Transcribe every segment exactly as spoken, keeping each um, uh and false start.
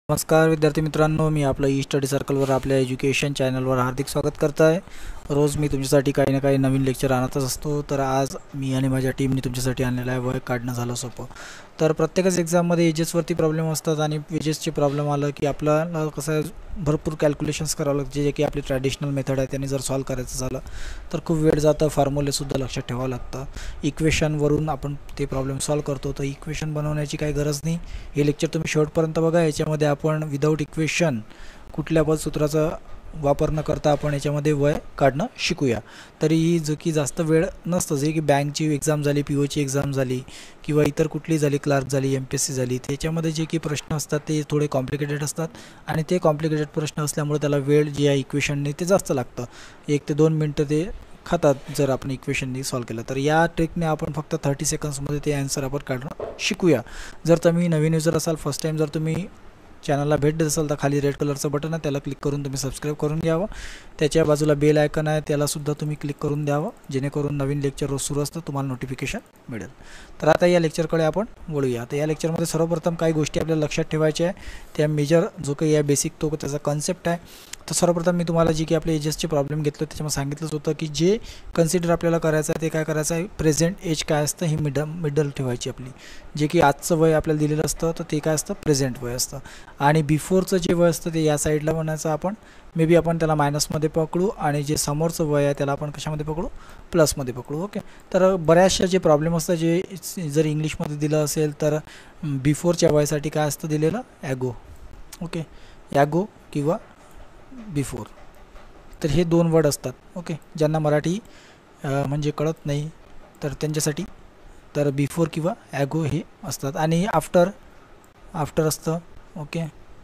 नमस्कार विद्यार्थी मित्रांनो, मी आपलं ई स्टडी सर्कलवर आपल्या एज्युकेशन चॅनलवर हार्दिक स्वागत करत आहे। रोज मी तुमच्यासाठी काही ना काही नवीन लेक्चर आणतच असतो। तर आज मी आणि माझ्या टीमने तुमच्यासाठी आणलेला आहे वय काढणं झालं सोपं। तर प्रत्येकच एक्झाममध्ये एजेसवरती प्रॉब्लेम असतात आणि एजेसचे प्रॉब्लेम आलं की आपल्याला कसं भरपूर कॅल्क्युलेशन्स करावं लागते, जे की आपली ट्रॅडिशनल मेथड आहे त्याने जर सॉल्व करायचं झालं तर खूप वेळ जातं। फॉर्म्युलेसुद्धा लक्षात ठेवावं लागतं, इक्वेशनवरून आपण ते प्रॉब्लेम सॉल्व करतो। तर इक्वेशन बनवण्याची काही गरज नाही, हे लेक्चर तुम्ही शेवटपर्यंत बघा। याच्यामध्ये आपण विदाऊट इक्वेशन कुठल्या पण सूत्राचा वापर न करता आपण याच्यामध्ये वय काढणं शिकूया। तरी जो की जास्त वेळ नसतं, जे की बँकची एक्झाम झाली, पी ओची एक्झाम झाली किंवा इतर कुठली झाली, क्लार्क झाली, एम पी एस सी झाली, त्याच्यामध्ये जे की प्रश्न असतात ते थोडे कॉम्प्लिकेटेड असतात आणि ते कॉम्प्लिकेटेड प्रश्न असल्यामुळे त्याला वेळ जे आहे इक्वेशनने ते जास्त लागतं, एक ते दोन मिनटं ते खातात जर आपण इक्वेशननी सॉल्व केलं तर। या ट्रिकने आपण फक्त थर्टी सेकंड्समध्ये ते आन्सर आपण काढणं शिकूया। जर तुम्ही नवीन युजर असाल, फर्स्ट टाइम जर तुम्ही चॅनलला भेट देत असाल तर खाली रेड कलरचं बटन आहे, त्याला क्लिक करून तुम्ही सबस्क्राईब करून घ्यावं। त्याच्या बाजूला बेल आयकन आहे, त्यालासुद्धा तुम्ही क्लिक करून द्यावं, जेणेकरून नवीन लेक्चर रोज सुरू असतं तुम्हाला नोटिफिकेशन मिळेल। तर आता या लेक्चरकडे आपण वळूया। आता या लेक्चरमध्ये सर्वप्रथम काही गोष्टी आपल्याला लक्षात ठेवायच्या आहे, त्या मेजर जो काही आहे बेसिक तो त्याचा कन्सेप्ट आहे। तर सर्वप्रथम मी तुम्हाला जी की आपले एजेसचे प्रॉब्लेम घेतलं त्याच्यामध्ये सांगितलंच होतं की जे कन्सिडर आपल्याला करायचं आहे ते काय करायचं आहे, प्रेझेंट एज काय असतं ही मिडल मिडल ठेवायची आपली, जे की आजचं वय आपल्याला दिलेलं असतं तर ते काय असतं, प्रेझेंट वय असतं। आणि बिफोरचं जे वय असतं ते या साईडला म्हणायचं आपण, मे बी आपण त्याला मायनसमध्ये पकडू आणि जे समोरचं वय आहे त्याला आपण कशामध्ये पकडू, प्लसमध्ये पकडू। ओके, तर बऱ्याचशा जे प्रॉब्लेम असतात जे जर इंग्लिशमध्ये दिलं असेल तर बिफोरच्या वयासाठी काय असतं दिलेलं, ॲगो। ओके, ॲगो किंवा बिफोर, तर हे दोन वर्ड असतात। ओके, ज्यांना मराठी म्हणजे कळत नाही तर त्यांच्यासाठी तर बिफोर किंवा ॲगो हे असतात। आणि आफ्टर आफ्टर असतं। ओके,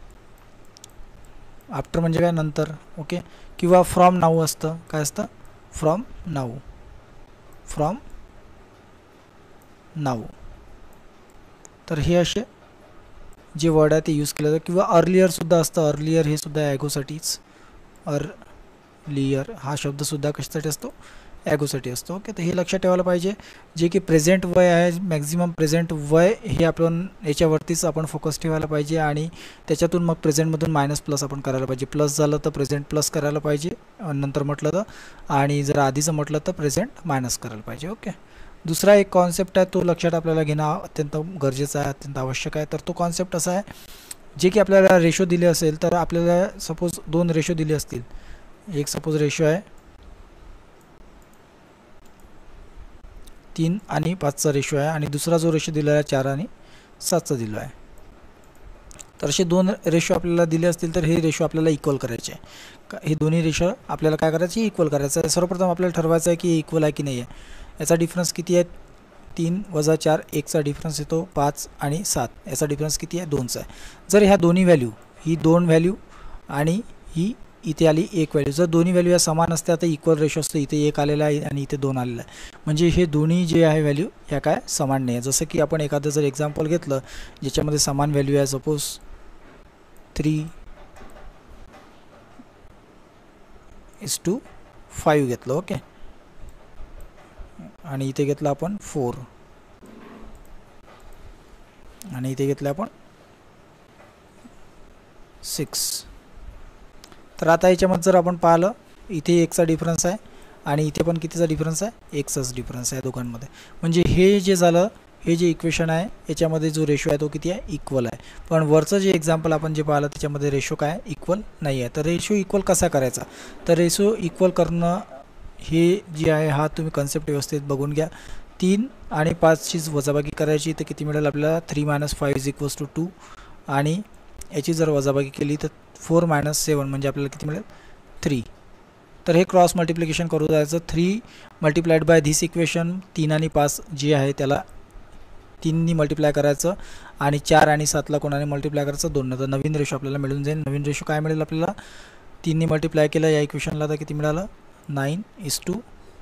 आफ्टर म्हणजे काय, नंतर। ओके, किंवा फ्रॉम नाऊ असतं, काय असतं, फ्रॉम नाऊ, फ्रॉम नाऊ। तर हे असे जे वर्ड आहे ते यूज केलं जातं। किंवा अर्लियरसुद्धा असतं, अर्लियर हे सुद्धा ॲगोसाठीच, अर्लियर हा शब्दसुद्धा कशासाठी असतो, ॲगोसाठी असतो। ओके, तर हे लक्षात ठेवायला पाहिजे। जे की प्रेझेंट वय आहे, मॅक्झिमम प्रेझेंट वय हे आपण याच्यावरतीच आपण फोकस ठेवायला पाहिजे आणि त्याच्यातून मग प्रेझेंटमधून मायनस प्लस आपण करायला पाहिजे। प्लस झालं तर प्रेझेंट प्लस करायला पाहिजे नंतर म्हटलं तर, आणि जर आधीचं म्हटलं तर प्रेझेंट मायनस करायला पाहिजे। ओके, दुसरा एक कॉन्सेप्ट आहे तो लक्षात आपल्याला घेणं अत्यंत गरजेचं आहे, अत्यंत आवश्यक आहे। तर तो कॉन्सेप्ट असा आहे, जे की आपल्याला रेशो दिले असेल तर आपल्याला सपोज दोन रेशो दिले असतील, एक सपोज रेशो आहे तीन आणि पाचचा रेशो आहे आणि दुसरा जो रेशो दिला आहे चार आणि सातचा दिला आहे। तर असे दोन रेशो आपल्याला दिले असतील तर हे रेशो आपल्याला इक्वल करायचे आहे। हे दोन्ही रेशो आपल्याला काय करायचे, इक्वल करायचं आहे। सर्वप्रथम आपल्याला ठरवायचं आहे की इक्वल आहे की नाही आहे। याचा डिफरन्स किती आहे, तीन वजा चार, एकचा डिफरन्स येतो पाच आणि सात, याचा डिफरन्स किती आहे, दोनचा आहे। जर ह्या दोन्ही व्हॅल्यू, ही दोन व्हॅल्यू आणि ही इथे आली एक व्हॅल्यू, जर दोन्ही व्हॅल्यू या समान असत्या तर इक्वल रेशो असतं, इथे एक आलेला आहे आणि इथे दोन आलेला आहे, म्हणजे हे दोन्ही जे आहे व्हॅल्यू ह्या काय समान नाही आहे। जसं की आपण एखादं जर एक्झाम्पल घेतलं ज्याच्यामध्ये समान व्हॅल्यू आहे, suppose three is to five घेतलं। ओके, आणि इथे घेतलं आपण फोर आणि इथे घेतलं आपण सिक्स। तर आता याच्यामध्ये जर आपण पाहिलं इथे एकचा डिफरन्स आहे आणि इथे पण कितीचा डिफरन्स आहे, एकचाच डिफरन्स आहे दोघांमध्ये, म्हणजे हे जे झालं, हे जे इक्वेशन आहे याच्यामध्ये जो रेशो आहे तो किती आहे, इक्वल आहे। पण वरचं जे एक्झाम्पल आपण जे पाहिलं त्याच्यामध्ये रेशो काय इक्वल नाही आहे। तर रेशो इक्वल कसा करायचा, तर रेशो इक्वल करणं हे जे आहे हा तुम्ही कन्सेप्ट व्यवस्थित बघून घ्या। तीन आणि पाचचीच वजाबाकी करायची तर किती मिळेल आपल्याला, three minus five is equals to two, आणि याची जर वजाबाकी केली तर फोर मायनस सेवन म्हणजे आपल्याला किती मिळेल, थ्री। तर हे क्रॉस मल्टिप्लिकेशन करू जायचं, three multiplied by this equation, तीन आणि पाच जे आहे त्याला तीननी मल्टिप्लाय करायचं आणि चार आणि सातला कोणाने मल्टिप्लाय करायचं, दोन। तर नवीन रेशो आपल्याला मिळून जाईल। नवीन रेशो काय मिळेल आपल्याला, तीननी मल्टिप्लाय केलं या इक्वेशनला तर किती मिळालं, nine is to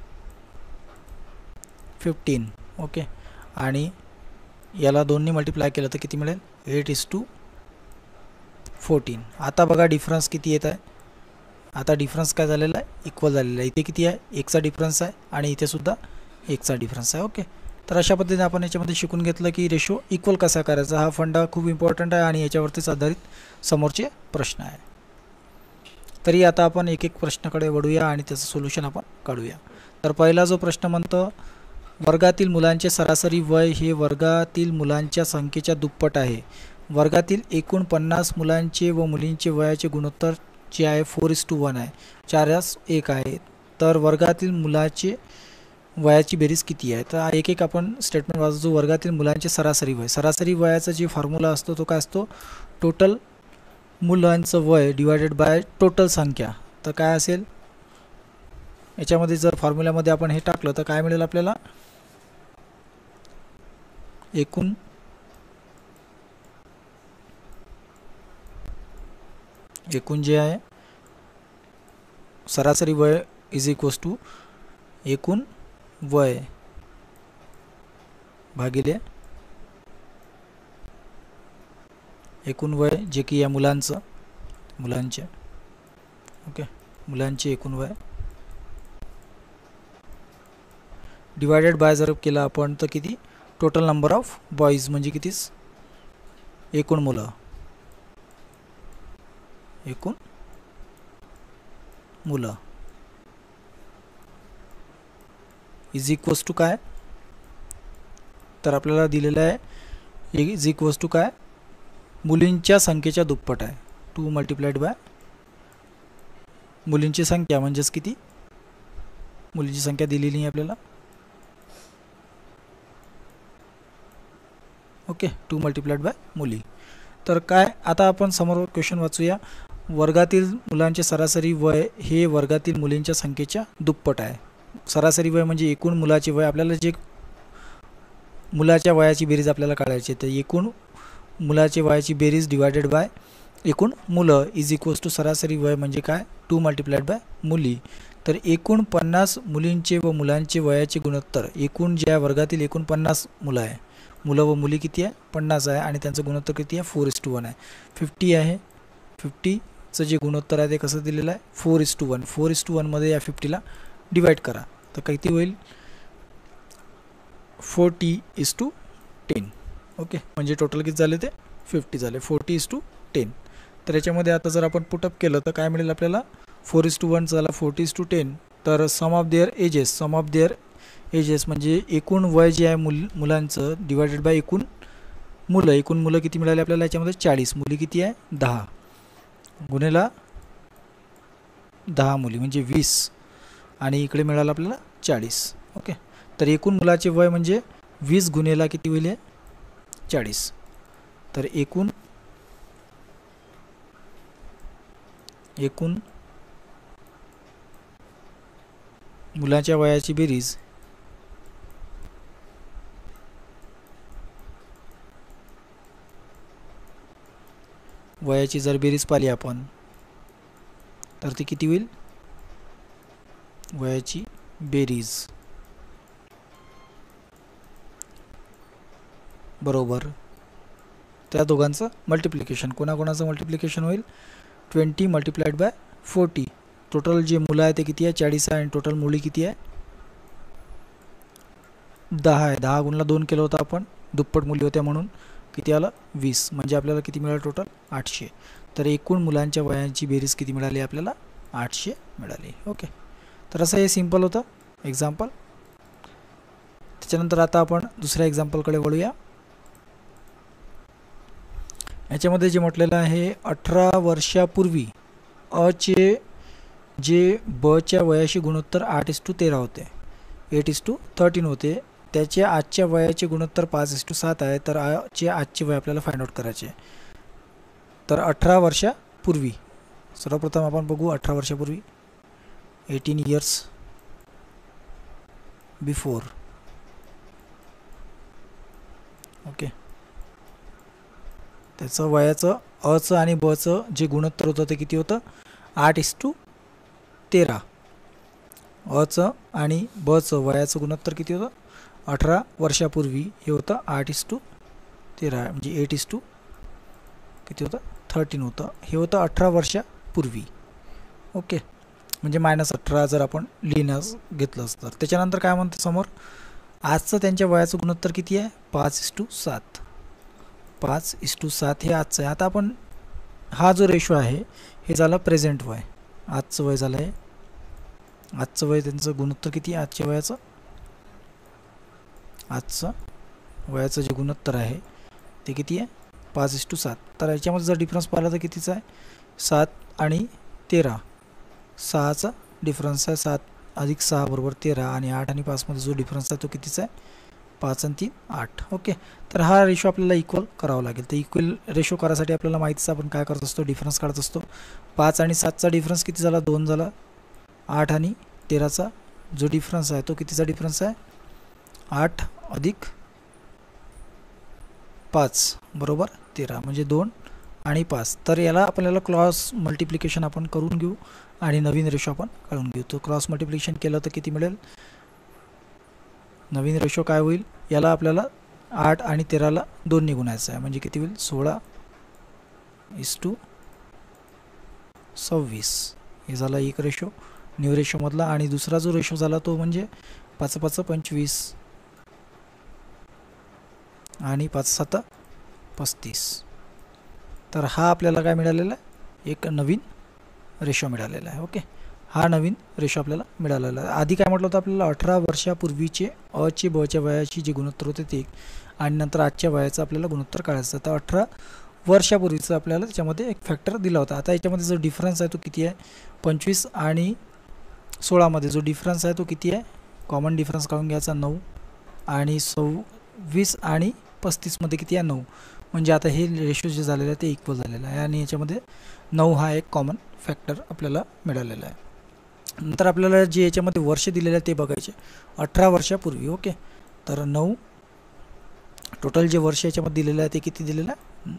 fifteen. Okay, आणि याला दोननी मल्टिप्लाय केलं तर किती मिळेल, एट इज टू फोर्टीन। आता बघा डिफरन्स किती येत आहे, आता डिफरन्स काय झालेला आहे, इक्वल झालेला आहे। इथे किती आहे, एकचा डिफरन्स आहे आणि इथे सुद्धा एकचा डिफरन्स आहे। ओके, तर अशा पद्धतीने आपण याच्यामध्ये शिकून घेतलं की रेशो इक्वल कसा करायचा. हा फंडा खूप इम्पॉर्टंट आहे आणि याच्यावरतीच आधारित समोरचे प्रश्न आहे. तरी आता आपण एक एक प्रश्नाकडे वळूया आणि त्याचं सोल्युशन आपण काढूया. तर पहिला जो प्रश्न म्हणतो, वर्गातील मुलांचे सरासरी वय हे वर्गातील मुलांच्या संख्येच्या दुप्पट आहे. वर्गातील एकूण पन्नास मुलांचे व मुलींचे वयाचे गुणोत्तर जे आहे फोर इस टू वन आहे, चारास एक आहे. तर वर्गातील मुलाचे वयाची बेरीज किती आहे. तर एक एक आपण स्टेटमेंट वाचतो. वर्गातील मुलांचे सरासरी वय, सरासरी वयाचा जे फॉर्म्युला असतो तो काय असतो, टोटल मुलांचं वय डिवायडेड बाय टोटल संख्या. तर काय असेल याच्यामध्ये, जर फॉर्म्युल्यामध्ये आपण हे टाकलं तर काय मिळेल आपल्याला, एकूण एकूण जे आहे सरासरी वय इज इक्वल्स टू एकूण वय भागिले एकूण वय जे की या मुलांचं मुलांचे ओके मुलांचे एकूण वय डिवायडेड बाय जर केला आपण तर किती, टोटल नंबर ऑफ बॉईज म्हणजे कितीच, एकूण मुलं एकूण मुलं इज इक्वल्स टू काय, तर आपल्याला दिलेलं आहे इज इक्वल्स टू काय, मुलींच्या संख्येच्या दुप्पट आहे. टू मल्टिप्लाइड बाय मुलींची संख्या म्हणजेच किती, मुलींची संख्या दिलेली आहे आपल्याला ओके, टू मल्टिप्लाइड बाय मुली. तर काय, आता आपण समोर क्वेश्चन वाचूया. वर्गातील मुलांचे सरासरी वय हे वर्गातील मुलींच्या संख्येच्या दुप्पट आहे. सरासरी वय म्हणजे एकूण मुलाचे वय, आपल्याला जे मुलाच्या वयाची बेरीज आपल्याला काढायची, तर एकूण मुलाचे वयाची बेरीज डिवायडेड बाय एकूण मुलं इज इक्वल्स टू सरासरी वय म्हणजे काय, टू मल्टिप्लाइड बाय मुली. तर एकूण पन्नास मुलींचे व मुलांचे वयाचे गुणोत्तर, एकूण ज्या वर्गातील एकूण पन्नास मुलं आहे, मुलं व मुली किती आहे, पन्नास आहे आणि त्यांचं गुणोत्तर किती आहे, फोर इस टू वन आहे. फिफ्टी आहे, फिफ्टीचं जे गुणोत्तर आहे ते कसं दिलेलं आहे, four is to one. Four is to वनमध्ये या फिफ्टीला डिवाइड करा तर किती होईल, forty is to ten okay, म्हणजे टोटल किती झाले ते फिफ्टी झाले, फोर्टी इस टू टेन. तर याच्यामध्ये आता जर आपण पुटअप केलं तर काय मिळेल आपल्याला, फोर इस टू वन झाला फोर्टी इस टू टेन. तर sum of their ages, sum of their ages म्हणजे एकूण वय जे आहे मुल मुलांचं डिवायडेड बाय एकूण मुलं, एकूण मुलं किती मिळाले आपल्याला याच्यामध्ये चाळीस, मुली किती आहे दहा, गुणेला दहा मुली म्हणजे वीस आणि इकडे मिळालं आपल्याला चाळीस ओके. तर एकूण मुलाचे वय म्हणजे वीस गुणेला किती होईल चाळीस. तर एकूण एकूण मुलाच्या वयाची बेरीज वयाची जर बेरीज पाहिली आपण तर ती किती होईल, वयाची बेरीज बरोबर त्या दोघांचं मल्टिप्लिकेशन, कोणाकोणाचं मल्टिप्लिकेशन होईल, twenty multiplied by forty. Total जे मुलं आहे ते किती आहे, चाळीस आहे आणि टोटल मुली किती आहे, दहा आहे. दहा गुणला दोन केलं होतं आपण, दुप्पट मुली होत्या म्हणून किती आलं, वीस, म्हणजे आपल्याला किती मिळालं टोटल आठशे. तर एकूण मुलांच्या वयांची बेरीज किती मिळाली आपल्याला, आठशे मिळाली ओके. तर असं हे सिंपल होतं एक्झाम्पल. त्याच्यानंतर आता आपण दुसऱ्या एक्झाम्पलकडे वळूया. याच्यामध्ये जे म्हटलेलं आहे, अठरा वर्षापूर्वी अचे जे बच्या वयाशी गुणोत्तर आठ इस टू तेरा होते, एट इस टू थर्टीन होते, त्याचे आजच्या वयाचे गुणोत्तर पाच इस टू सात आहे. तर आजचे आजचे वय आपल्याला फाइंड आउट करायचे. तर अठरा वर्षापूर्वी सर्वप्रथम आपण बघू, अठरा वर्षापूर्वी एटीन इयर्स बिफोर ओके. त्याचं वयाचं अचं आणि बचं जे गुणोत्तर होतं ते किती होतं, आठ इस टू तेरा. अचं आणि बचं वयाचं गुणोत्तर किती होतं, अठरा वर्षापूर्वी हे होतं आठ इस टू तेरा म्हणजे एट इस टू किती होतं, थर्टीन होतं. हे होतं अठरा वर्षापूर्वी ओके, म्हणजे मायनस अठरा जर आपण लिहिण्यास घेतलं तर. त्याच्यानंतर काय म्हणतं समोर, आजचं त्यांच्या वयाचं गुणोत्तर किती आहे? पाच इस टू सात. पाच इस टू सात हे आजचं आहे. आता आपण हा जो रेशो आहे हे झालं प्रेझेंट वय. आजचं वय झालं आहे. आजचं वय त्यांचं गुणोत्तर किती आहे आजच्या वयाचं? आजचं वयाचं जे गुणोत्तर आहे ते किती आहे? पाच इस टू सात. तर याच्यामध्ये जर डिफरन्स पाहिला तर कितीचा आहे? सात आणि तेरा, सहाचा डिफरन्स आहे. सात अधिक सहा बरोबर तेरा आणि आठ आणि पाचमध्ये जो डिफरन्स आहे तो कितीचा आहे? पाच आणि तीन आठ. ओके, तर हा रेशो आपल्याला इक्वल करावा लागेल. तर इक्वल रेशो करायसाठी आपल्याला माहितीच आपण काय करत असतो? डिफरन्स काढत असतो. पाच आणि सातचा डिफरन्स किती झाला? दोन झाला. आठ आणि तेराचा जो डिफरन्स आहे तो कितीचा डिफरन्स आहे? आठ अधिक पाच बरोबर तेरा, म्हणजे दोन आणि पाच. तर याला आपल्याला क्रॉस मल्टिप्लिकेशन आपण करून घेऊ आणि नवीन रेशो आपण काढून घेऊ. तर क्रॉस मल्टिप्लिकेशन केलं तर किती मिळेल? नवीन रेशो काय होईल? याला आपल्याला आठ आणि तेराला दोनने गुणायचं आहे, म्हणजे किती होईल? सोळा इस टू सव्वीस. हे झाला एक रेशो न्यू रेशोमधला. आणि दुसरा जो रेशो झाला तो म्हणजे पाच पाच पंचवीस आणि पाच सात पस्तीस. तर हा आपल्याला काय मिळालेला आहे? एक नवीन रेशो मिळालेला आहे. ओके, हा नवीन रेशो आपल्याला मिळालेला आहे. आधी काय म्हटलं होतं आपल्याला? अठरा वर्षापूर्वीचे अचे बच्या वयाची जे गुणोत्तर होते ते, आणि नंतर आजच्या वयाचं आपल्याला गुणोत्तर काढायचं. तर अठरा वर्षापूर्वीचं आपल्याला त्याच्यामध्ये एक फॅक्टर दिला होता. आता याच्यामध्ये जो डिफरन्स आहे तो किती आहे? पंचवीस आणि सोळामध्ये जो डिफरन्स आहे तो किती आहे? कॉमन डिफरन्स काढून घ्यायचा नऊ. आणि सव्वीस आणि पस्तीसमध्ये किती आहे? नऊ. म्हणजे आता हे रेशो जे झालेलं आहे ते इक्वल झालेलं आहे आणि याच्यामध्ये नऊ हा एक कॉमन फॅक्टर आपल्याला मिळालेला आहे. नंतर आपल्याला जे याच्यामध्ये वर्ष दिलेलं आहे ते बघायचे. अठरा वर्षापूर्वी. ओके, तर नऊ टोटल जे वर्ष याच्यामध्ये दिलेलं आहे ते किती दिलेलं आहे?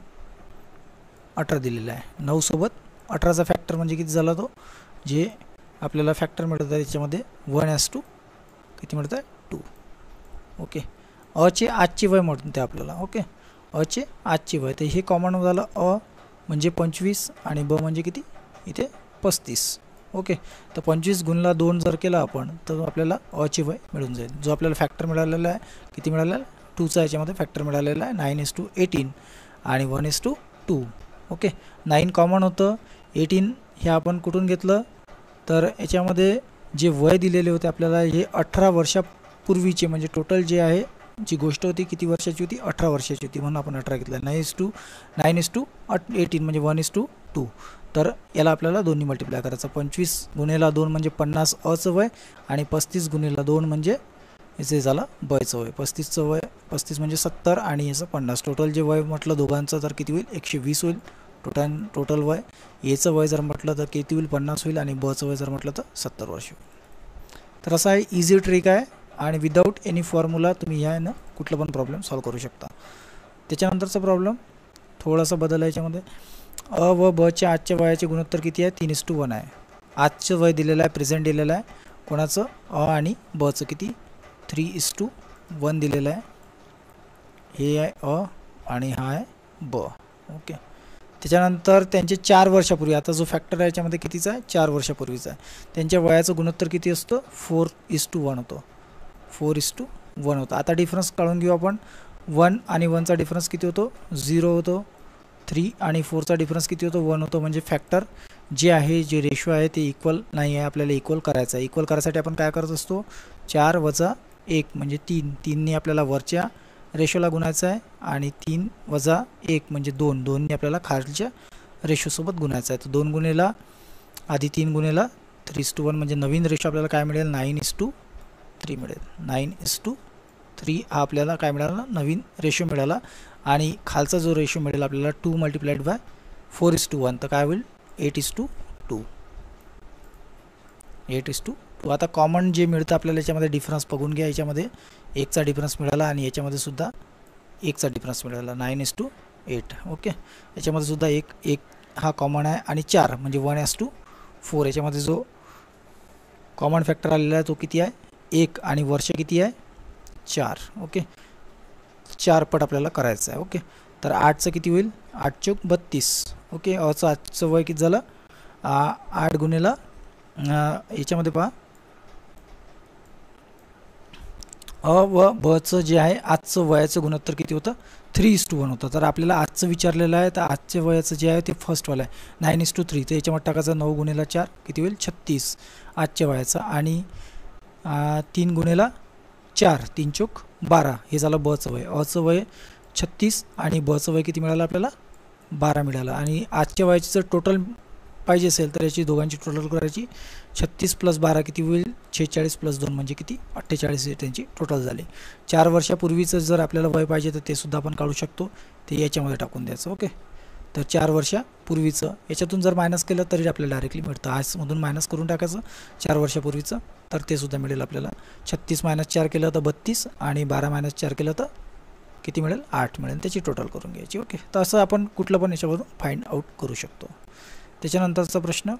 अठरा दिलेलं आहे. नऊ सोबत अठराचा फॅक्टर म्हणजे किती झाला? तो जे आपल्याला फॅक्टर मिळत आहे त्याच्यामध्ये वन ॲस टू किती मिळत आहे? टू. ओके, अचे आजची वय म्हणते आपल्याला. ओके, अचे आजची वय. तर हे कॉमन झालं. अ म्हणजे पंचवीस आणि ब म्हणजे किती? इथे पस्तीस. ओके, तर पंचवीस गुणला दोन जर केला आपण तर आपल्याला अचे वय मिळून जाईल. जो आपल्याला फॅक्टर मिळालेला आहे किती मिळालेला आहे? टूचा याच्यामध्ये फॅक्टर मिळालेला आहे नाईन इस टू एटीन आणि one is to two. Okay, nine common होतं. एटीन हे आपण कुठून घेतलं? तर याच्यामध्ये जे वय दिलेले होते आपल्याला हे अठरा वर्षापूर्वीचे, म्हणजे टोटल जे आहे जी गोष्ट होती किती वर्षाची होती? अठरा वर्षाची होती, म्हणून आपण अठरा घेतला. Nine is to nine is to eighteen म्हणजे वन इस टू टू. तर याला आपल्याला दोन्ही मल्टिप्लाय करायचं. पंचवीस गुणेला दोन म्हणजे पन्नास अचं वय आणि पस्तीस गुणेला दोन म्हणजे याचे झालं बयचं वय. पस्तीसचं वय पस्तीस म्हणजे सत्तर आणि याचं पन्नास. टोटल जे वय म्हटलं दोघांचं तर किती होईल? एकशे वीस होईल टोटल टोटल वय. एचं वय जर म्हटलं तर किती होईल? पन्नास होईल आणि बचं वय जर म्हटलं तर सत्तर वर्ष होईल. तर असा इझी ट्रिक आहे आणि विदाऊट एनी फॉर्म्युला तुम्ही ह्या ना कुठला पण प्रॉब्लेम सॉल्व करू शकता. त्याच्यानंतरचा प्रॉब्लेम थोडासा बदल आहे याच्यामध्ये. अ व बच्या आजच्या वयाचे गुणोत्तर किती आहे? तीन इस टू वन आहे. आजचं वय दिलेलं आहे, प्रेझेंट दिलेलं आहे. कोणाचं? अ आणि बचं किती? थ्री इस टू वन दिलेलं आहे. हे आहे अ आणि हा आहे ब. ओके, त्याच्यानंतर त्यांचे चार वर्षापूर्वी, आता जो फॅक्टर आहे याच्यामध्ये कितीचा आहे? चार वर्षापूर्वीचा आहे. त्यांच्या वयाचं गुणोत्तर किती असतं? फोर इस टू वन होतो. फोर इस टू वन होतं. आता डिफरन्स काढून घेऊ आपण. वन आणि वनचा डिफरन्स किती होतो? झिरो होतो. थ्री आणि फोरचा डिफरन्स किती होतो? वन होतो. म्हणजे फॅक्टर जे आहे, जे रेशो आहे ते इक्वल नाही आहे. आपल्याला इक्वल करायचं आहे. इक्वल करायसाठी आपण काय करत असतो? चार वजा एक म्हणजे तीन. तीनने आपल्याला वरच्या रेशोला गुणायचं आहे आणि तीन वजा एक म्हणजे दोन. दोनने आपल्याला खालच्या रेशोसोबत गुणायचं आहे. तर दोन गुणेला आधी तीन गुणेला थ्री इस टू वन म्हणजे नवीन रेशो आपल्याला काय मिळेल? नाईन इस टू थ्री मिळेल. नाईन इस टू थ्री हा आपल्याला काय मिळाला? नवीन रेशो मिळाला. आणि खालचा जो रेशो मिळेल आपल्याला two multiplied by four is to one तर काय होईल? Eight is to two. Eight is to two. आता कॉमन जे मिळतं आपल्याला याच्यामध्ये डिफरन्स बघून घ्या. याच्यामध्ये एकचा डिफरन्स मिळाला आणि याच्यामध्ये सुद्धा एकचा डिफरन्स मिळाला. Nine is to eight. Okay, याच्यामध्ये सुद्धा एक एक हा कॉमन आहे आणि चार म्हणजे वन एस टू फोर. याच्यामध्ये जो कॉमन फॅक्टर आलेला आहे तो किती आहे? एक आणि वर्ष किती आहे? चार. ओके, चार पट आपल्याला करायचं आहे. ओके, तर आठचं किती होईल? आठ चौक बत्तीस. ओके, अचं आजचं वय किती झालं? आठ गुणेला याच्यामध्ये पहा अ व बचं जे आहे आजचं वयाचं गुणोत्तर किती होतं, थ्री इज टू वन होतं. तर आपल्याला आजचं विचारलेलं आहे, तर आजच्या वयाचं जे आहे ते फर्स्टवालं आहे नाईन इज टू थ्री. तर याच्यामध्ये टाकायचं नऊ गुणेला चार किती होईल छत्तीस आजच्या वयाचं, आणि तीन गुणेला चार तीन चोक बारा हे झालं बचं वय. अचं वय छत्तीस आणि बचं वय किती मिळालं आपल्याला, बारा मिळालं. आणि आजच्या वयाची जर टोटल पाहिजे असेल तर याची दोघांची टोटल करायची, छत्तीस प्लस बारा किती होईल, शेहेचाळीस प्लस दोन म्हणजे किती, अठ्ठेचाळीस हे त्यांची टोटल झाली. चार वर्षापूर्वीचं जर आपल्याला वय पाहिजे तर ते सुद्धा आपण काढू शकतो, ते याच्यामध्ये टाकून द्यायचं. ओके, तर चार वर्षापूर्वीचं याच्यातून जर मायनस केलं तरी आपल्याला डायरेक्टली मिळतं. आजमधून मायनस करून टाकायचं चार वर्षापूर्वीचं, तर ते सुद्धा मिळेल आपल्याला. छत्तीस मायनस चार केलं तर बत्तीस, आणि बारा मायनस चार केलं तर किती मिळेल, आठ मिळेल. त्याची टोटल करून घ्यायची. ओके, तर असं आपण कुठलं पण याच्यावरून फाइंड आउट करू शकतो. त्याच्यानंतरचा प्रश्न,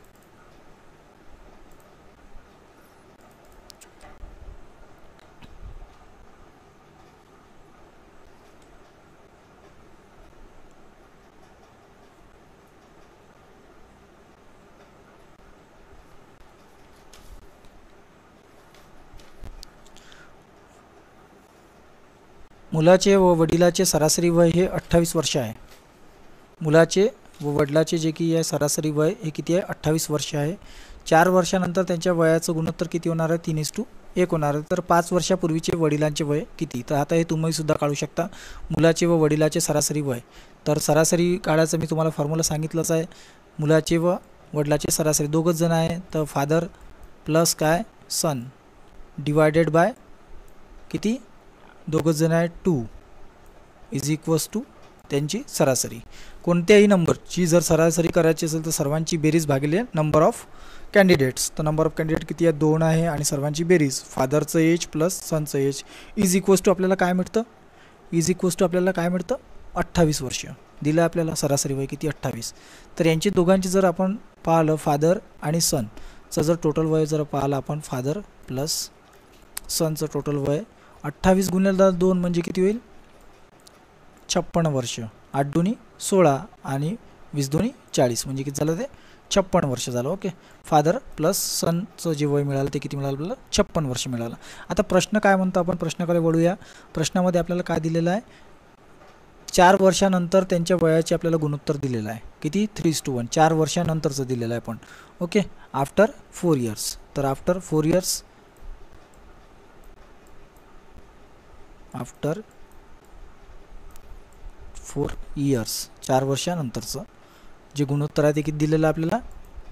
मुलाचे व वडिलाचे सरासरी वय हे अठ्ठावीस वर्ष आहे. मुलाचे व वडिलाचे जे की आहे सरासरी वय हे किती आहे, अठ्ठावीस वर्ष आहे. चार वर्षानंतर त्यांच्या वयाचं गुणोत्तर किती होणार आहे, तीन इज टू एक होणार आहे. तर पाच वर्षापूर्वीचे वडिलांचे वय किती, तर आता हे तुम्ही सुद्धा काढू शकता. मुलाचे व वडिलाचे सरासरी वय, तर सरासरी काढायचं मी तुम्हाला फॉर्म्युला सांगितलंच आहे. मुलाचे व वडिलाचे सरासरी दोघंच जण आहे, तर फादर प्लस काय सन डिवायडेड बाय किती, दोघंच जण आहे टू इज इक्वल्स टू त्यांची सरासरी. कोणत्याही नंबरची जर सरासरी करायची असेल तर सर्वांची बेरीज भागिले नंबर ऑफ कॅन्डिडेट्स. तर नंबर ऑफ कॅन्डिडेट किती आहे, दोन आहे, आणि सर्वांची बेरीज फादरचं एज प्लस सनचं एज इज इक्वल्स टू आपल्याला काय मिळतं, इज इक्वल्स टू आपल्याला काय मिळतं, अठ्ठावीस वर्ष दिलं आपल्याला. सरासरी वय किती, अठ्ठावीस. तर यांची दोघांची जर आपण पाहिलं फादर आणि सनचं जर टोटल वय जर पाहिलं आपण, फादर प्लस सनचं टोटल वय अठ्ठावीस गुणिले दोन म्हणजे किती होईल, छप्पन्न वर्ष. आठ दोन्ही सोळा आणि वीस दोन्ही चाळीस म्हणजे किती झालं, ते छप्पन्न वर्ष झालं. ओके, फादर प्लस सनचं जे वय मिळालं ते किती मिळालं आपल्याला, छप्पन्न वर्ष मिळालं. आता प्रश्न काय म्हणतो, आपण प्रश्नाकडे वळूया. प्रश्नामध्ये आपल्याला काय दिलेलं आहे, चार वर्षानंतर त्यांच्या वयाचे आपल्याला गुणोत्तर दिलेलं आहे किती, थ्री इज टू वन. चार वर्षानंतरचं दिलेलं आहे पण. Okay, after four years. तर after four years after four years चार वर्षानंतरचं जे गुणोत्तर आहे ते किती दिलेलं आहे आपल्याला,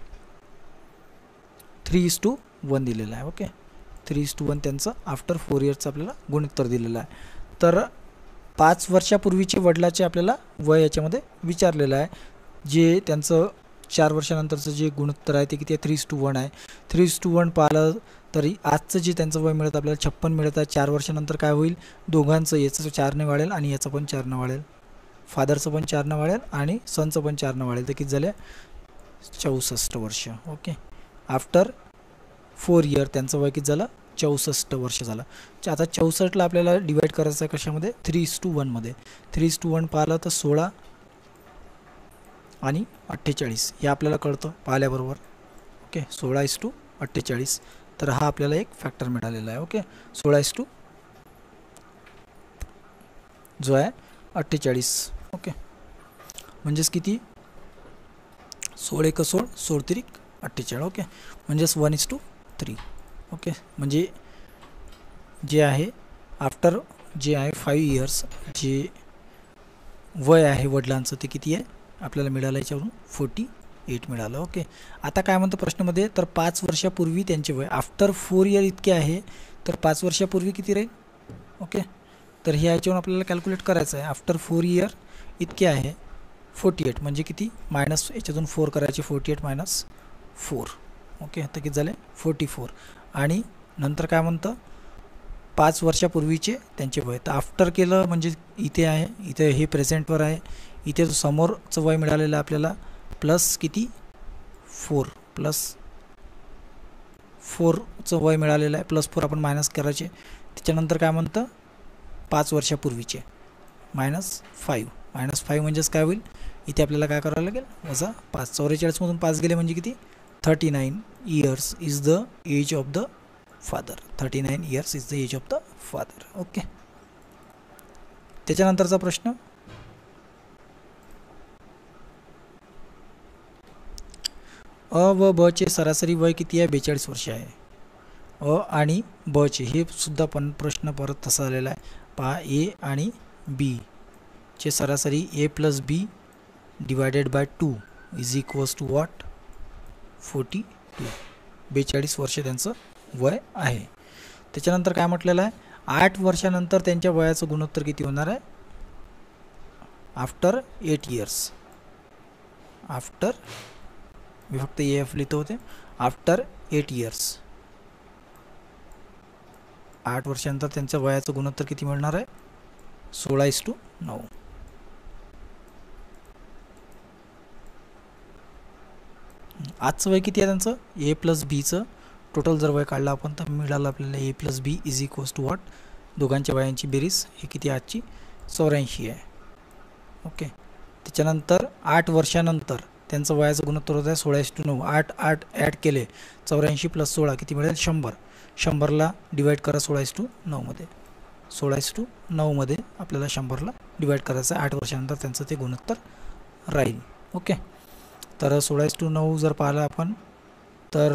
थ्री इज टू वन दिलेलं आहे. Okay, three is to one त्यांचं आफ्टर फोर इयर्सचं आपल्याला गुणोत्तर दिलेलं आहे. तर पाच वर्षापूर्वीचे वडिलाचे आपल्याला वय याच्यामध्ये विचारलेलं आहे, जे त्यांचं चार वर्षानंतरचं जे गुणोत्तर आहे ते किती आहे, थ्री इज टू वन आहे. थ्री इज टू वन पाहिलं तरी आजचं जे त्यांचं वय मिळतं आपल्याला छप्पन मिळत आहे. चार वर्षानंतर काय होईल, दोघांचं याचं चारने वाढेल आणि याचं पण चारनं वाढेल, फादरचं पण चारनं वाढेल आणि सनचं पण चारनं वाढेल. तर किती झाले, चौसष्ट वर्ष. ओके, आफ्टर फोर इयर त्यांचं वय किती झालं, चौसष्ट वर्ष झालं. आता चौसष्टला आपल्याला डिवाईड करायचं आहे कशामध्ये, थ्री इज टू वनमध्ये. थ्री इज टू वन पाहिलं तर सोळा आणि अठ्ठेचाळीस हे आपल्याला कळतं पाहिल्याबरोबर. ओके, सोळा इज टू अठ्ठेचाळीस. तर हा आपल्याला एक फॅक्टर मिळालेला आहे. ओके, सोळा इज टू जो आहे अठ्ठेचाळीस. ओके, म्हणजेच किती, सोळ एक सोळ, सोळ तिरिक अठ्ठेचाळीस. ओके, म्हणजेच one is to three. Okay, म्हणजे जे आहे आफ्टर जे आहे फाईव्ह इयर्स जे वय आहे वडिलांचं ते किती आहे आपल्याला मिळालं, याच्यावरून फोर्टी एट मिळालं. ओके, आता काय म्हणतो प्रश्नामध्ये, तर पाच वर्षापूर्वी त्यांचे वय आफ्टर फोर इयर इतके आहे, तर पाच वर्षापूर्वी किती राहील. ओके, तर हे याच्यावरून आपल्याला कॅल्क्युलेट करायचं आहे. आफ्टर फोर इयर इतके आहे फोर्टी एट म्हणजे किती, मायनस याच्यातून फोर करायचे, forty eight minus four. Okay, तर किती झाले, फोर्टी फोर. आणि नंतर काय म्हणतं, पाच वर्षापूर्वीचे त्यांचे वय. तर आफ्टर केलं म्हणजे इथे आहे, इथे हे प्रेझेंटवर आहे, इथे समोरचं वय मिळालेलं आहे आपल्याला, प्लस किती फोर, प्लस फोरचं वय मिळालेलं आहे, प्लस फोर आपण मायनस करायचे. त्याच्यानंतर काय म्हणतं, पाच वर्षापूर्वीचे मायनस फाईव्ह. मायनस फाईव्ह म्हणजेच काय होईल, इथे आपल्याला काय करावं लागेल, वजा पाच. चौवेचाळीसमधून पाच गेले म्हणजे किती, thirty nine years is the age of the father. Thirty nine years is the age of the father. Okay. त्याच्यानंतरचा प्रश्न, अ व ब चे सरासरी वय किती आहे? बेचाळीस वर्ष आहे. अ आणि ब चे हे सुद्धा पण प्रश्न परत तसा आलेला आहे. पहा, ए आणि बी चे सरासरी A plus B divided by two is equals to what? Forty two. बेचाळीस वर्ष त्यांचं वय आहे. त्याच्यानंतर काय म्हटलेलं आहे? आठ वर्षानंतर त्यांच्या वयाचं गुणोत्तर किती होणार आहे? After eight years. आफ्टर, मी फक्त ए एफ लिहितो होते. आफ्टर एट इयर्स, आठ वर्षानंतर त्यांच्या वयाचं गुणोत्तर किती मिळणार आहे? सोळा इस टू नऊ. आजचं वय किती आहे त्यांचं? ए प्लस बीचं टोटल जर वय काढलं आपण तर मिळालं आपल्याला A plus B is equals to what? दोघांच्या वयांची बेरीज ही किती आजची? चौऱ्याऐंशी आहे. ओके. त्याच्यानंतर आठ वर्षानंतर त्यांचं वयाचं गुणोत्तर होत आहे सोळा इस टू नऊ. आठ आठ ॲड केले, चौऱ्याऐंशी प्लस सोळा किती मिळेल? शंभर. शंभरला डिवाईड करा सोळा इस टू नऊमध्ये. सोळा इस टू नऊमध्ये आपल्याला शंभरला डिवाईड करायचं आहे. आठ वर्षानंतर त्यांचं ते गुणोत्तर राहील. ओके. तर सोळा इस टू नऊ जर पाहिलं आपण तर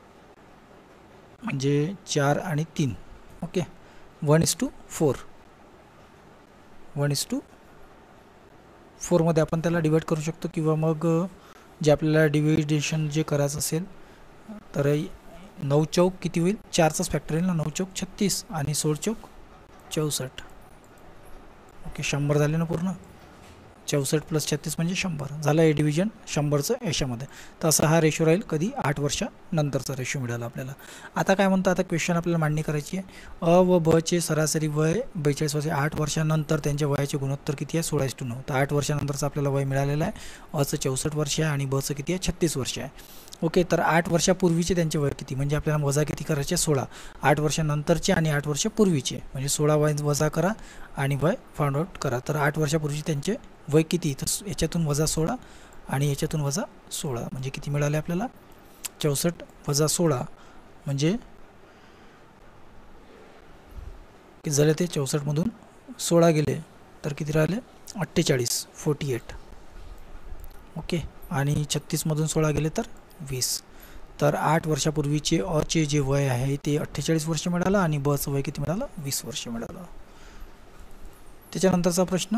म्हणजे चार आणि तीन. Okay. One is to four. One is to फोरमध्ये आपण त्याला डिवाईड करू शकतो, किंवा मग जे आपल्याला डिव्हिडेशन जे करायचं असेल तर नऊ चौक किती होईल? चारचाच फॅक्टर येईल ना. नऊ चौक छत्तीस आणि सोळ चौक चौसष्ट. ओके. शंभर झाले ना पूर्ण. चौसष्ट प्लस छत्तीस म्हणजे शंभर झालं हे डिव्हिजन शंभरचं याच्यामध्ये. तर असा हा रेशो राहील कधी? आठ वर्षानंतरचा रेशो मिळाला आपल्याला. आता काय म्हणतो? आता क्वेश्चन आपल्याला मांडणी करायची आहे. अ व ब चे सरासरी वय बेचाळीस वर्ष. आठ वर्षानंतर त्यांच्या वयाचे गुणोत्तर किती आहे? सोळा इस टू नऊ. तर आठ वर्षानंतरचं आपल्याला वय मिळालेलं आहे. अचं चौसष्ट वर्ष आहे आणि बचं किती आहे? छत्तीस वर्ष आहे. ओके. तर आठ वर्षापूर्वीचे त्यांचे वय किती? म्हणजे आपल्याला वजा किती करायचे? सोळा. आठ वर्षानंतरचे आणि आठ वर्षापूर्वीचे म्हणजे सोळा वय वजा करा आणि वय फाउंड आउट करा. तर आठ वर्षापूर्वीचे त्यांचे वय किती? तर याच्यातून वजा सोळा आणि याच्यातून वजा सोळा म्हणजे किती मिळाले आपल्याला? चौसष्ट वजा सोळा म्हणजे किती झाले? ते चौसष्टमधून सोळा गेले तर किती राहिले? अठ्ठेचाळीस. Forty eight. ओके. आणि छत्तीसमधून सोळा गेले तर वीस. तर आठ वर्षापूर्वीचे अचे जे वय आहे ते अठ्ठेचाळीस वर्ष मिळालं आणि बचं वय किती मिळालं? वीस वर्ष मिळालं. त्याच्यानंतरचा प्रश्न,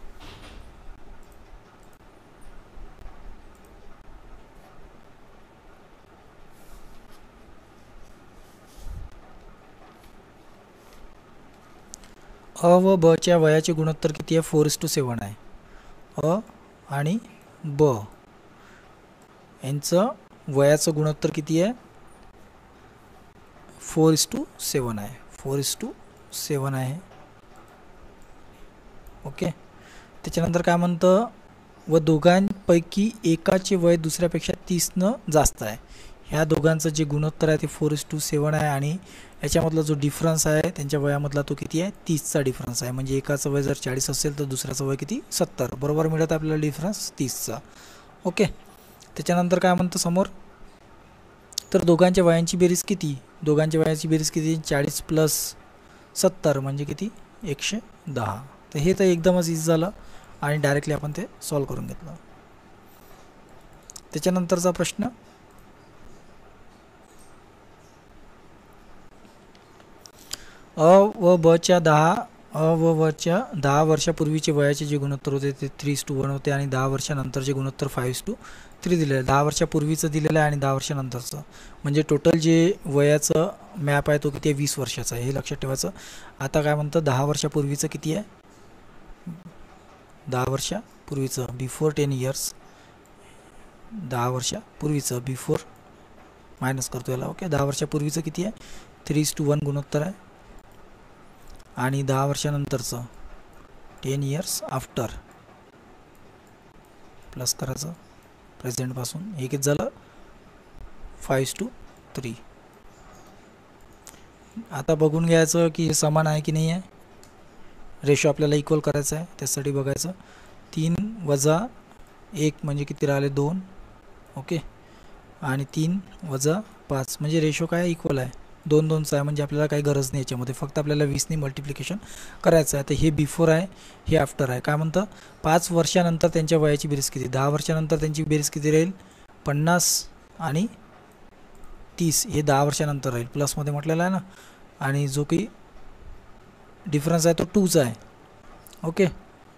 अ व ब च्या वयाचे गुणोत्तर किती आहे? फोर इस टू सेवन आहे. अ आणि ब यांचं वयाचं गुणोत्तर किती आहे? फोर इस टू सेवन आहे. फोर इस टू सेवन आहे. ओके. त्याच्यानंतर काय म्हणतं? व दोघांपैकी एकाचे वय दुसऱ्यापेक्षा तीसनं जास्त आहे. ह्या दोघांचं जे गुणोत्तर आहे ते फोर इस टू सेवन आहे आणि याच्यामधला जो डिफरन्स आहे त्यांच्या वयामधला तो किती आहे? तीसचा डिफरन्स आहे. म्हणजे एकाचं वय जर चाळीस असेल तर दुसऱ्याचं वय किती? सत्तर. बरोबर मिळत आपल्याला डिफरन्स तीसचा. ओके. त्याच्यानंतर काय म्हणतं समोर? तर दोघांच्या वयांची बेरीज किती? दोघांच्या वयाची बेरीज किती? चाळीस प्लस सत्तर म्हणजे किती? एकशे दहा. तर हे तर एकदमच इझी झालं आणि डायरेक्टली आपण ते सॉल्व करून घेतलं. त्याच्यानंतरचा प्रश्न, अ व ब च्या दहा अ व व च्या दहा वर्षापूर्वीचे वयाचे जे गुणोत्तर होते ते थ्री इस टू वन होते आणि दहा वर्षानंतरचे गुणोत्तर फाईव्ह इस टू थ्री दिलेलं आहे. दहा वर्षापूर्वीचं दिलेलं आहे आणि दहा वर्षानंतरचं म्हणजे टोटल जे वयाचं मॅप आहे तो किती आहे? वीस वर्षाचा आहे. हे लक्षात ठेवायचं. आता काय म्हणतं? दहा वर्षापूर्वीचं किती आहे? दहा वर्षापूर्वीचं बिफोर टेन इयर्स. दहा वर्षापूर्वीचं बिफोर मायनस करतो याला. ओके. दहा वर्षापूर्वीचं किती आहे? थ्री इस टू वन गुणोत्तर आहे आणि दहा वर्षानंतरचं टेन इयर्स आफ्टर प्लस करायचं प्रेझेंटपासून. हे किती झालं? फाईव्ह इस टू थ्री. आता बघून घ्यायचं की हे समान आहे की नाही आहे. रेशो आपल्याला इक्वल करायचं आहे. त्यासाठी बघायचं तीन वजा एक म्हणजे किती राहिले? दोन. ओके. आणि तीन वजा पाच म्हणजे रेशो काय? इक्वल आहे. दोन दोनचं आहे म्हणजे आपल्याला काही गरज नाही याच्यामध्ये, फक्त आपल्याला वीसनी मल्टिप्लिकेशन करायचं आहे. तर हे बिफोर आहे, हे आफ्टर आहे. काय म्हणतं, पाच वर्षानंतर त्यांच्या वयाची बेरीज किती, दहा वर्षानंतर त्यांची बेरीज किती राहील, पन्नास आणि तीस, हे दहा वर्षानंतर राहील, प्लसमध्ये म्हटलेलं आहे ना. आणि जो काही डिफरन्स आहे तो टूचा आहे. ओके,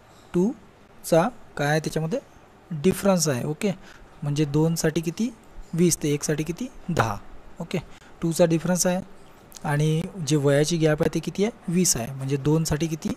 टूचा काय आहे त्याच्यामध्ये डिफरन्स आहे. ओके, म्हणजे दोनसाठी किती वीस, ते एकसाठी किती दहा. ओके, टूचा डिफरन्स आहे आणि जे वयाची गॅप आहे ते किती आहे वीस आहे. म्हणजे दोनसाठी किती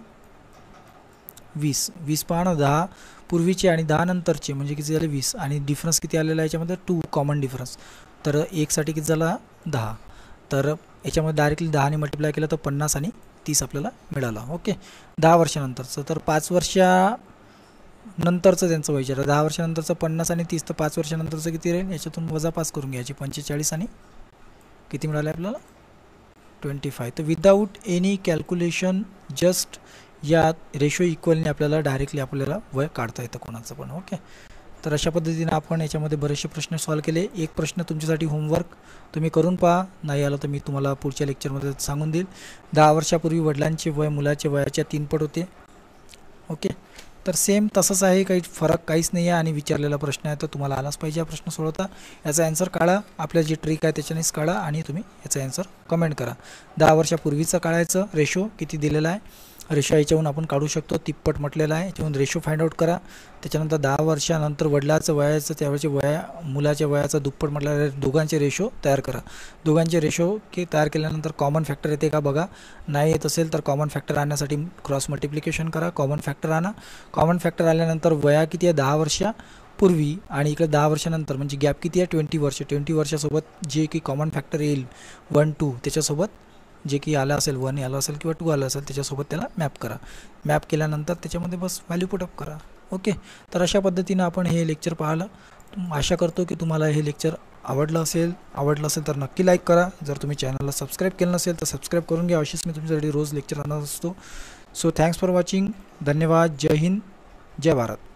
वीस, वीस पहा ना, दहा पूर्वीचे आणि दहा नंतरचे म्हणजे किती झाले वीस, आणि डिफरन्स किती आलेला आहे याच्यामध्ये टू, कॉमन डिफरन्स. तर एकसाठी किती झाला दहा, तर याच्यामध्ये डायरेक्टली दहाने मल्टिप्लाय केलं तर पन्नास आणि तीस आपल्याला मिळाला. ओके, दहा वर्षानंतरचं, तर पाच वर्षा नंतरचं त्यांचं विचार, दहा वर्षानंतरचं पन्नास आणि तीस, तर पाच वर्षानंतरचं किती राहील, याच्यातून वजा पाच करून घ्यायची, पंचेचाळीस आणि किती मिळाले आपल्याला ट्वेंटी फाय. तर विदाऊट एनी कॅल्क्युलेशन जस्ट या रेशो इक्वलने आपल्याला डायरेक्टली आपल्याला वय काढता येतं कोणाचं पण. ओके, तर अशा पद्धतीने आपण याच्यामध्ये बरेचसे प्रश्न सॉल्व केले. एक प्रश्न तुमच्यासाठी होमवर्क तुम्ही करून पहा, नाही आलं तर मी तुम्हाला पुढच्या लेक्चरमध्ये सांगून देईल. दहा वर्षापूर्वी वडिलांचे वय मुलाच्या वयाच्या तीनपट होते. ओके, तर सेम तसंच आहे, काही फरक काहीच नाही आहे. आणि विचारलेला प्रश्न आहे तर तुम्हाला आलाच पाहिजे हा प्रश्न सोडवता. याचा ॲन्सर काढा, आपल्या जे ट्रिक आहे त्याच्यानेच काढा आणि तुम्ही याचा ॲन्सर कमेंट करा. दहा वर्षापूर्वीचं काढायचं रेशो किती दिलेला आहे, रेशो याच्याहून आपण काढू शकतो, तिप्पट म्हटलेला आहे, याच्याहून रेशो फाइंड आउट करा. त्याच्यानंतर दहा वर्षानंतर वडिलाचं वयाचं त्यावेळेचे वया मुलाच्या वयाचा दुप्पट म्हटलेलं आहे, दोघांचे रेशो तयार करा. दोघांचे रेशो की तयार केल्यानंतर कॉमन फॅक्टर येते का बघा, नाही येत असेल तर कॉमन फॅक्टर आणण्यासाठी क्रॉस मल्टिप्लिकेशन करा, कॉमन फॅक्टर आणा. कॉमन फॅक्टर आल्यानंतर वया किती आहे दहा वर्षापूर्वी आणि इकडे दहा वर्षानंतर म्हणजे गॅप किती आहे ट्वेंटी वर्ष, ट्वेंटी वर्षासोबत जे की कॉमन फॅक्टर येईल वन टू, त्याच्यासोबत जे की आलं असेल, वन आलं असेल किंवा टू आलं असेल त्याच्यासोबत त्याला मॅप करा. मॅप केल्यानंतर त्याच्यामध्ये बस व्हॅल्यू पुटअप करा. ओके, तर अशा पद्धतीनं आपण हे लेक्चर पाहिलं. आशा करतो की तुम्हाला हे लेक्चर आवडलं असेल. आवडलं असेल तर नक्की लाईक करा. जर तुम्ही चॅनलला सबस्क्राईब केलं नसेल तर सबस्क्राईब करून घ्या. अशीच मी तुमच्यासाठी रोज लेक्चर आणत असतो. So thanks for watching. धन्यवाद. जय हिंद, जय भारत.